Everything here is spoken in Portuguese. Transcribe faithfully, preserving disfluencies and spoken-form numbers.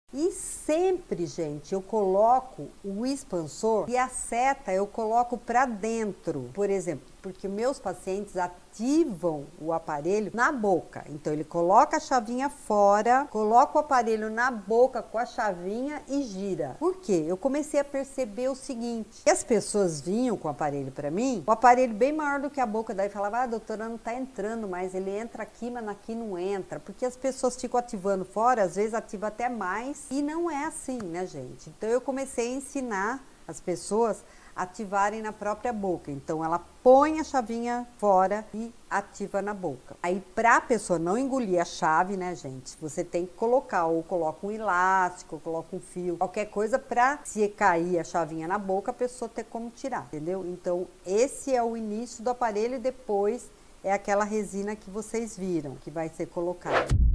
E sempre, gente, eu coloco o expansor e a seta eu coloco para dentro, por exemplo, porque meus pacientes ativam o aparelho na boca. Então ele coloca a chavinha fora, coloca o aparelho na boca com a chavinha e gira. Por quê? Eu comecei a perceber o seguinte, que as pessoas vinham com o aparelho para mim, o aparelho bem maior do que a boca, daí falava, ah, doutora, não tá entrando mais, ele entra aqui, mas aqui não entra, porque as pessoas ficam ativando fora, às vezes ativa até mais, e não é assim, né, gente? Então eu comecei a ensinar as pessoas a ativarem na própria boca. Então ela põe a chavinha fora e ativa na boca. Aí pra pessoa não engolir a chave, né, gente, você tem que colocar, ou coloca um elástico, ou coloca um fio, qualquer coisa pra, se cair a chavinha na boca, a pessoa ter como tirar, entendeu? Então esse é o início do aparelho e depois é aquela resina que vocês viram, que vai ser colocada.